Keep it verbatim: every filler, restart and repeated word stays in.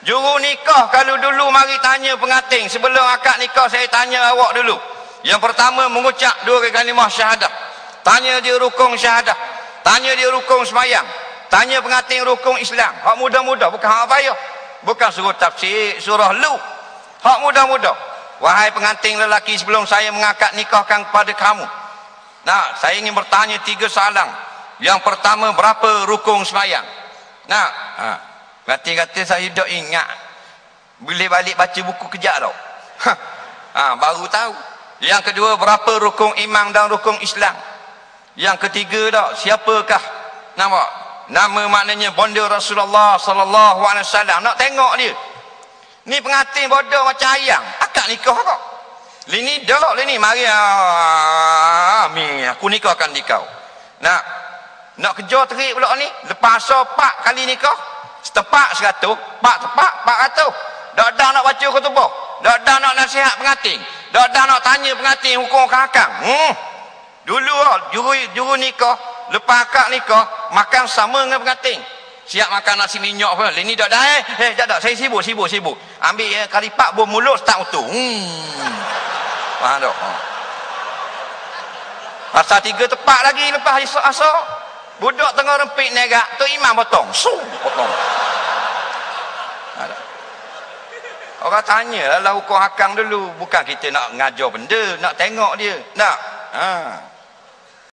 Juru nikah kalau dulu mari tanya pengantin, sebelum akad nikah saya tanya awak dulu. Yang pertama mengucap dua kalimah syahadah. Tanya dia rukun syahadah. Tanya dia rukun sembahyang. Tanya pengantin rukun Islam. Hak mudah-mudah, bukan hak payah. Bukan suruh tafsir, surah lu. Hak mudah-mudah. Wahai pengantin lelaki, sebelum saya mengakad nikahkan kepada kamu, nah, saya ingin bertanya tiga soalan. Yang pertama, berapa rukun sembahyang? Nah, ha. Kata-kata saya dah ingat. Boleh balik baca buku kejap tau. Ha, baru tahu. Yang kedua, berapa rukun iman dan rukun Islam? Yang ketiga dah, siapakah nama? Nama maknanya bonda Rasulullah sallallahu alaihi wasallam. Nak tengok dia. Ni pengantin bodoh macam ayam. Akad nikah kok. Lini dah, lini mari amin. Aku nikahkan di kau. Nak nak kejar terik pula ni. Lepas so pak kali nikah. Setepak seratus, pak tepak, pak ratus. Dak dah nak baca khutbah. Dak dah nak nasihat pengantin. Dak dah nak tanya pengantin hukum kakang. Hmm. Dulu ah, juru juru nikah, lepas akad nikah, makan sama dengan pengantin. Siap makan nasi minyak pun. Ini dak dah eh. Eh, tak dak. Saya sibuk, sibuk, sibuk. Ambil eh, kali pak bom mulut start utuh. Hmm. Faham tak? Asal tiga tepak lagi lepas asar. Budak tengah rempik negak, tu imam potong. Su, potong. Ada. Orang tanya lah hukum hakang dulu. Bukan kita nak ngajar benda, nak tengok dia. Nak. Ha.